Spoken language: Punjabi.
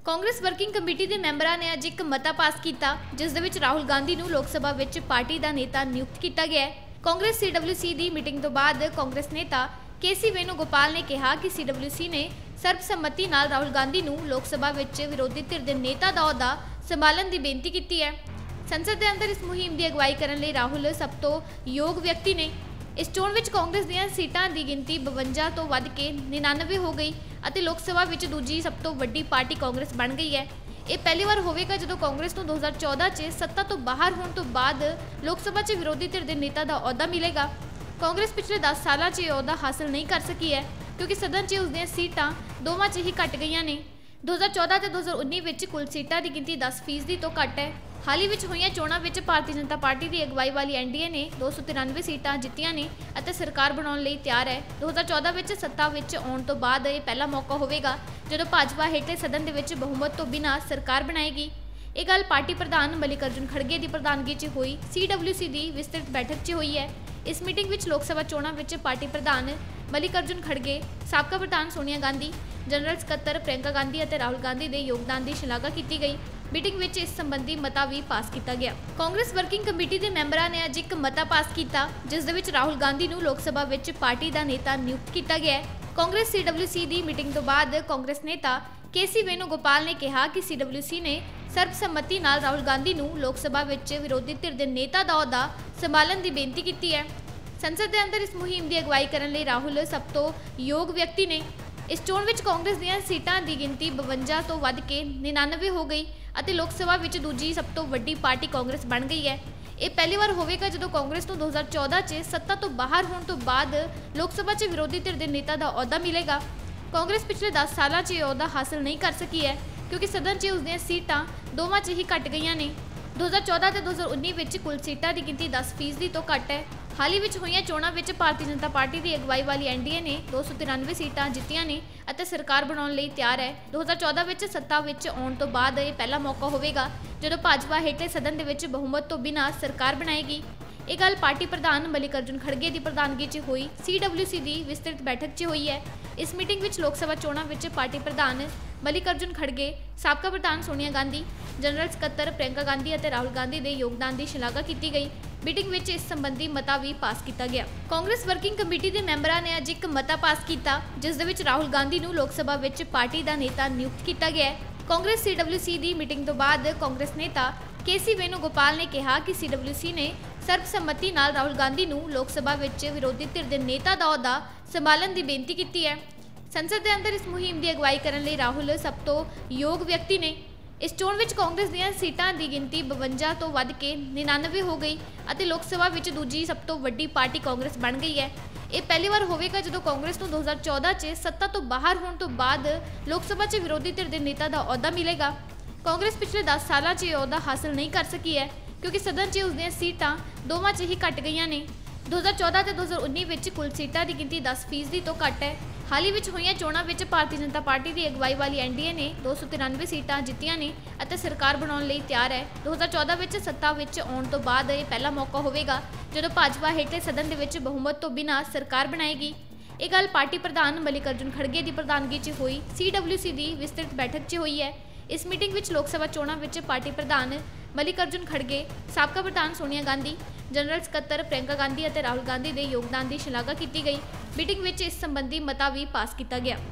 ਕਾਂਗਰਸ ਵਰਕਿੰਗ ਕਮੇਟੀ ਦੇ ਮੈਂਬਰਾਂ ਨੇ ਅੱਜ ਇੱਕ ਮਤਾ ਪਾਸ ਕੀਤਾ ਜਿਸ ਦੇ ਵਿੱਚ ਰਾਹੁਲ ਗਾਂਧੀ ਨੂੰ ਲੋਕ ਸਭਾ ਵਿੱਚ ਪਾਰਟੀ ਦਾ ਨੇਤਾ ਨਿਯੁਕਤ ਕੀਤਾ ਗਿਆ ਹੈ। ਕਾਂਗਰਸ ਸੀਡਬਲਯੂਸੀ ਦੀ ਮੀਟਿੰਗ ਤੋਂ ਬਾਅਦ ਕਾਂਗਰਸ ਨੇਤਾ ਕੇਸੀ ਵੇਣੁਗੋਪਾਲ ਨੇ ਕਿਹਾ ਕਿ ਸੀਡਬਲਯੂਸੀ ਨੇ ਸਰਬਸੰਮਤੀ ਨਾਲ ਰਾਹੁਲ ਗਾਂਧੀ ਨੂੰ ਲੋਕ ਸਭਾ ਵਿੱਚ ਵਿਰੋਧੀ ਧਿਰ ਦੇ ਨੇਤਾ ਦਾ ਅਹੁਦਾ ਸੰਭਾਲਣ ਦੀ ਬੇਨਤੀ ਕੀਤੀ ਹੈ। ਸੰਸਦ ਦੇ ਅੰਦਰ ਇਸ ਮੁਹਿੰਮ ਦੀ ਅਗਵਾਈ ਕਰਨ ਲਈ ਰਾਹੁਲ ਸਭ ਤੋਂ ਯੋਗ ਵਿਅਕਤੀ ਨੇ। ਇਸ ਚੋਣ ਵਿੱਚ ਕਾਂਗਰਸ ਦੀਆਂ ਸੀਟਾਂ ਦੀ ਗਿਣਤੀ 52 ਤੋਂ ਵੱਧ ਕੇ 99 ਹੋ ਗਈ ਅਤੇ ਲੋਕ ਸਭਾ ਵਿੱਚ ਦੂਜੀ ਸਭ ਤੋਂ ਵੱਡੀ ਪਾਰਟੀ ਕਾਂਗਰਸ ਬਣ ਗਈ ਹੈ। ਇਹ ਪਹਿਲੀ ਵਾਰ ਹੋਵੇਗਾ ਜਦੋਂ ਕਾਂਗਰਸ ਨੂੰ 2014 'ਚ ਸੱਤਾ ਤੋਂ ਬਾਹਰ ਹੋਣ ਤੋਂ ਬਾਅਦ ਲੋਕ ਸਭਾ 'ਚ ਵਿਰੋਧੀ ਧਿਰ ਦੇ ਨੇਤਾ ਦਾ ਅਹੁਦਾ ਮਿਲੇਗਾ। ਕਾਂਗਰਸ ਪਿਛਲੇ 10 ਸਾਲਾਂ 'ਚ ਇਹ ਅਹੁਦਾ ਹਾਸਲ ਨਹੀਂ ਕਰ ਸਕੀ ਹੈ ਕਿਉਂਕਿ ਸਦਨ 'ਚ ਉਸ ਦੀਆਂ ਸੀਟਾਂ ਦੋਵਾਂ 'ਚ ਹੀ ਘਟ ਗਈਆਂ ਨੇ। 2014 ਤੇ 2019 ਵਿੱਚ ਕੁੱਲ ਸੀਟਾਂ ਦੀ ਗਿਣਤੀ 10% ਤੋਂ ਘੱਟ ਹੈ। ਹਾਲ ਹੀ ਵਿੱਚ ਹੋਈਆਂ ਚੋਣਾਂ ਵਿੱਚ ਭਾਰਤੀ ਜਨਤਾ ਪਾਰਟੀ ਦੀ ਅਗਵਾਈ ਵਾਲੀ ਐਨਡੀਏ ਨੇ 293 ਸੀਟਾਂ ਜਿੱਤੀਆਂ ਨੇ ਅਤੇ ਸਰਕਾਰ ਬਣਾਉਣ ਲਈ ਤਿਆਰ ਹੈ। 2014 ਵਿੱਚ ਸੱਤਾ ਵਿੱਚ ਆਉਣ ਤੋਂ ਬਾਅਦ ਇਹ ਪਹਿਲਾ ਮੌਕਾ ਹੋਵੇਗਾ ਜਦੋਂ ਭਾਜਪਾ ਹੇਠਲੇ ਸਦਨ ਦੇ ਵਿੱਚ ਬਹੁਮਤ ਤੋਂ ਬਿਨਾਂ ਸਰਕਾਰ ਬਣਾਏਗੀ। ਇਹ ਗੱਲ ਪਾਰਟੀ ਪ੍ਰਧਾਨ ਮਲਿਕਾਰਜੁਨ ਖੜਗੇ ਦੀ ਪ੍ਰਧਾਨਗੀ 'ਚ ਹੋਈ ਸੀਡਬਲਯੂਸੀ ਦੀ ਵਿਸਤ੍ਰਿਤ ਬੈਠਕ 'ਚ ਹੋਈ ਹੈ। ਇਸ ਮੀਟਿੰਗ ਵਿੱਚ ਲੋਕ ਸਭਾ ਚੋਣਾਂ ਵਿੱਚ ਪਾਰਟੀ ਪ੍ਰਧਾਨ ਮਲਿਕਾਰਜੁਨ ਖੜਗੇ, ਸਾਬਕਾ ਪ੍ਰਧਾਨ ਸੋਨੀਆ ਗਾਂਧੀ, ਜਨਰਲ ਸਕੱਤਰ ਪ੍ਰਿਯੰਕਾ ਗਾਂਧੀ ਅਤੇ ਰਾਹੁਲ ਗਾਂਧੀ ਦੇ ਯੋਗਦਾਨ ਦੀ ਸ਼ਲਾਘਾ ਕੀਤੀ ਗਈ। ਮੀਟਿੰਗ ਵਿੱਚ ਇਸ ਸੰਬੰਧੀ ਮਤਾ ਵੀ ਪਾਸ ਕੀਤਾ ਗਿਆ। ਕਾਂਗਰਸ ਵਰਕਿੰਗ ਕਮੇਟੀ ਦੇ ਮੈਂਬਰਾਂ ਨੇ ਅੱਜ ਇੱਕ ਮਤਾ ਪਾਸ ਕੀਤਾ ਜਿਸ ਦੇ ਵਿੱਚ ਰਾਹੁਲ ਗਾਂਧੀ ਨੂੰ ਲੋਕ ਸਭਾ ਵਿੱਚ ਪਾਰਟੀ ਦਾ ਨੇਤਾ ਨਿਯੁਕਤ ਕੀਤਾ ਗਿਆ ਹੈ। ਕਾਂਗਰਸ ਸੀਡਬਲਯੂਸੀ ਦੀ ਮੀਟਿੰਗ ਤੋਂ ਬਾਅਦ ਕਾਂਗਰਸ ਨੇਤਾ ਕੇਸੀ ਵੇਣੁਗੋਪਾਲ ਨੇ ਕਿਹਾ ਕਿ ਸੀਡਬਲਯੂਸੀ ਨੇ ਸਰਬਸੰਮਤੀ ਨਾਲ ਰਾਹੁਲ ਗਾਂਧੀ ਨੂੰ ਲੋਕ ਸਭਾ ਵਿੱਚ ਵਿਰੋਧੀ ਧਿਰ ਦੇ ਨੇਤਾ ਦਾ ਅਹੁਦਾ ਸੰਭਾਲਣ ਦੀ ਬੇਨਤੀ ਕੀਤੀ ਹੈ। ਸੰਸਦ ਦੇ ਅੰਦਰ ਇਸ ਮੁਹਿੰਮ ਦੀ ਅਗਵਾਈ ਕਰਨ ਲਈ ਰਾਹੁਲ ਸਭ ਤੋਂ ਯੋਗ ਵਿਅਕਤੀ ਨੇ। ਇਸ ਚੋਣ ਵਿੱਚ ਕਾਂਗਰਸ ਦੀਆਂ ਸੀਟਾਂ ਦੀ ਗਿਣਤੀ 52 ਤੋਂ ਵੱਧ ਕੇ 99 ਹੋ ਗਈ ਅਤੇ ਲੋਕ ਸਭਾ ਵਿੱਚ ਦੂਜੀ ਸਭ ਤੋਂ ਵੱਡੀ ਪਾਰਟੀ ਕਾਂਗਰਸ ਬਣ ਗਈ ਹੈ। ਇਹ ਪਹਿਲੀ ਵਾਰ ਹੋਵੇਗਾ ਜਦੋਂ ਕਾਂਗਰਸ ਨੂੰ 2014 'ਚ ਸੱਤਾ ਤੋਂ ਬਾਹਰ ਹੋਣ ਤੋਂ ਬਾਅਦ ਲੋਕ ਸਭਾ 'ਚ ਵਿਰੋਧੀ ਧਿਰ ਦੇ ਨੇਤਾ ਦਾ ਅਹੁਦਾ ਮਿਲੇਗਾ। ਕਾਂਗਰਸ ਪਿਛਲੇ 10 ਸਾਲਾਂ 'ਚ ਇਹ ਅਹੁਦਾ ਹਾਸਲ ਨਹੀਂ ਕਰ ਸਕੀ ਹੈ ਕਿਉਂਕਿ ਸਦਨ 'ਚ ਉਸ ਦੀਆਂ ਸੀਟਾਂ ਦੋਵਾਂ 'ਚ ਹੀ ਘਟ ਗਈਆਂ ਨੇ। 2014 ਤੇ 2019 ਵਿੱਚ ਕੁੱਲ ਸੀਟਾਂ ਦੀ ਗਿਣਤੀ 10% ਤੋਂ ਘੱਟ ਹੈ। ਹਾਲ ਹੀ ਵਿੱਚ ਹੋਈਆਂ ਚੋਣਾਂ ਵਿੱਚ ਭਾਰਤੀ ਜਨਤਾ ਪਾਰਟੀ ਦੀ ਅਗਵਾਈ ਵਾਲੀ ਐਨਡੀਏ ਨੇ 293 ਸੀਟਾਂ ਜਿੱਤੀਆਂ ਨੇ ਅਤੇ ਸਰਕਾਰ ਬਣਾਉਣ ਲਈ ਤਿਆਰ ਹੈ। 2014 ਵਿੱਚ ਸੱਤਾ ਵਿੱਚ ਆਉਣ ਤੋਂ ਬਾਅਦ ਇਹ ਪਹਿਲਾ ਮੌਕਾ ਹੋਵੇਗਾ ਜਦੋਂ ਭਾਜਪਾ ਹੇਠਲੇ ਸਦਨ ਦੇ ਵਿੱਚ ਬਹੁਮਤ ਤੋਂ ਬਿਨਾਂ ਸਰਕਾਰ ਬਣਾਏਗੀ। ਇਹ ਗੱਲ ਪਾਰਟੀ ਪ੍ਰਧਾਨ ਮਲਿਕਾਰਜੁਨ ਖੜਗੇ ਦੀ ਪ੍ਰਧਾਨਗੀ 'ਚ ਹੋਈ ਸੀਡਬਲਯੂਸੀ ਦੀ ਵਿਸਤ੍ਰਿਤ ਬੈਠਕ 'ਚ ਹੋਈ ਹੈ। ਇਸ ਮੀਟਿੰਗ ਵਿੱਚ ਲੋਕ ਸਭਾ ਚੋਣਾਂ ਵਿੱਚ ਪਾਰਟੀ ਪ੍ਰਧਾਨ ਮਲਿਕਾਰਜੁਨ ਖੜਗੇ, ਸਾਬਕਾ ਪ੍ਰਧਾਨ ਸੋਨੀਆ ਗਾਂਧੀ, ਜਨਰਲ ਸਕੱਤਰ ਪ੍ਰਿਯੰਕਾ ਗਾਂਧੀ ਅਤੇ ਰਾਹੁਲ ਗਾਂਧੀ ਦੇ ਯੋਗਦਾਨ ਦੀ ਸ਼ਲਾਘਾ ਕੀਤੀ ਗਈ। ਮੀਟਿੰਗ ਵਿੱਚ ਇਸ ਸੰਬੰਧੀ ਮਤਾ ਵੀ ਪਾਸ ਕੀਤਾ ਗਿਆ। ਕਾਂਗਰਸ ਵਰਕਿੰਗ ਕਮੇਟੀ ਦੇ ਮੈਂਬਰਾਂ ਨੇ ਅੱਜ ਇੱਕ ਮਤਾ ਪਾਸ ਕੀਤਾ ਜਿਸ ਦੇ ਵਿੱਚ ਰਾਹੁਲ ਗਾਂਧੀ ਨੂੰ ਲੋਕ ਸਭਾ ਵਿੱਚ ਪਾਰਟੀ ਦਾ ਨੇਤਾ ਨਿਯੁਕਤ ਕੀਤਾ ਗਿਆ ਹੈ। ਕਾਂਗਰਸ ਸੀਡਬਲਯੂਸੀ ਦੀ ਮੀਟਿੰਗ ਤੋਂ ਬਾਅਦ ਕਾਂਗਰਸ ਨੇਤਾ ਕੇਸੀ ਵੇਣੁਗੋਪਾਲ ਨੇ ਕਿਹਾ ਕਿ ਸੀਡਬਲਯੂਸੀ ਨੇ ਸਰਬਸੰਮਤੀ ਨਾਲ ਰਾਹੁਲ ਗਾਂਧੀ ਨੂੰ ਲੋਕ ਸਭਾ ਵਿੱਚ ਵਿਰੋਧੀ ਧਿਰ ਦੇ ਨੇਤਾ ਦਾ ਅਹੁਦਾ ਸੰਭਾਲਣ ਦੀ ਬੇਨਤੀ ਕੀਤੀ ਹੈ। ਸੰਸਦ ਦੇ ਅੰਦਰ ਇਸ ਮੁਹਿੰਮ ਦੀ ਅਗਵਾਈ ਕਰਨ ਲਈ ਰਾਹੁਲ ਸਭ ਤੋਂ ਯੋਗ ਵਿਅਕਤੀ ਨੇ। ਇਸ ਚੋਣ ਵਿੱਚ ਕਾਂਗਰਸ ਦੀਆਂ ਸੀਟਾਂ ਦੀ ਗਿਣਤੀ 52 ਤੋਂ ਵੱਧ ਕੇ 99 ਹੋ ਗਈ ਅਤੇ ਲੋਕ ਸਭਾ ਵਿੱਚ ਦੂਜੀ ਸਭ ਤੋਂ ਵੱਡੀ ਪਾਰਟੀ ਕਾਂਗਰਸ ਬਣ ਗਈ ਹੈ। ਇਹ ਪਹਿਲੀ ਵਾਰ ਹੋਵੇਗਾ ਜਦੋਂ ਕਾਂਗਰਸ ਨੂੰ 2014 'ਚ ਸੱਤਾ ਤੋਂ ਬਾਹਰ ਹੋਣ ਤੋਂ ਬਾਅਦ ਲੋਕ ਸਭਾ 'ਚ ਵਿਰੋਧੀ ਧਿਰ ਦੇ ਨੇਤਾ ਦਾ ਅਹੁਦਾ ਮਿਲੇਗਾ। ਕਾਂਗਰਸ ਪਿਛਲੇ 10 ਸਾਲਾਂ 'ਚ ਇਹ ਅਹੁਦਾ ਹਾਸਲ ਨਹੀਂ ਕਰ ਸਕੀ ਹੈ ਕਿਉਂਕਿ ਸਦਨ 'ਚ ਉਸ ਦੀਆਂ ਸੀਟਾਂ ਦੋਵਾਂ 'ਚ ਹੀ ਘਟ ਗਈਆਂ ਨੇ। 2014 ਤੇ 2019 ਵਿੱਚ ਕੁੱਲ ਸੀਟਾਂ ਦੀ ਗਿਣਤੀ 10% ਤੋਂ ਘੱਟ ਹੈ। ਹਾਲ ਹੀ ਵਿੱਚ ਹੋਈਆਂ ਚੋਣਾਂ ਵਿੱਚ ਭਾਰਤੀ ਜਨਤਾ ਪਾਰਟੀ ਦੀ ਅਗਵਾਈ ਵਾਲੀ ਐਨਡੀਏ ਨੇ 293 ਸੀਟਾਂ ਜਿੱਤੀਆਂ ਨੇ ਅਤੇ ਸਰਕਾਰ ਬਣਾਉਣ ਲਈ ਤਿਆਰ ਹੈ। 2014 ਵਿੱਚ ਸੱਤਾ ਵਿੱਚ ਆਉਣ ਤੋਂ ਬਾਅਦ ਇਹ ਪਹਿਲਾ ਮੌਕਾ ਹੋਵੇਗਾ ਜਦੋਂ ਭਾਜਪਾ ਹੇਠਲੇ ਸਦਨ ਦੇ ਵਿੱਚ ਬਹੁਮਤ ਤੋਂ ਬਿਨਾਂ ਸਰਕਾਰ ਬਣਾਏਗੀ। ਇਹ ਗੱਲ ਪਾਰਟੀ ਪ੍ਰਧਾਨ ਮਲਿਕਾਰਜੁਨ ਖੜਗੇ ਦੀ ਪ੍ਰਧਾਨਗੀ 'ਚ ਹੋਈ ਸੀਡਬਲਯੂਸੀ ਦੀ ਵਿਸਤ੍ਰਿਤ ਬੈਠਕ 'ਚ ਹੋਈ ਹੈ। ਇਸ ਮੀਟਿੰਗ ਵਿੱਚ ਲੋਕ ਸਭਾ ਚੋਣਾਂ ਵਿੱਚ ਪਾਰਟੀ ਪ੍ਰਧਾਨ ਮਲਿਕਾਰਜੁਨ ਖੜਗੇ, ਸਾਬਕਾ ਪ੍ਰਧਾਨ ਸੋਨੀਆ ਗਾਂਧੀ, ਜਨਰਲ ਸਕੱਤਰ ਪ੍ਰਿਯੰਕਾ ਗਾਂਧੀ ਅਤੇ ਰਾਹੁਲ ਗਾਂਧੀ ਦੇ ਯੋਗਦਾਨ ਦੀ ਸ਼ਲਾਘਾ ਕੀਤੀ ਗਈ। ਮੀਟਿੰਗ ਵਿੱਚ ਇਸ ਸੰਬੰਧੀ ਮਤਾ ਵੀ ਪਾਸ ਕੀਤਾ ਗਿਆ।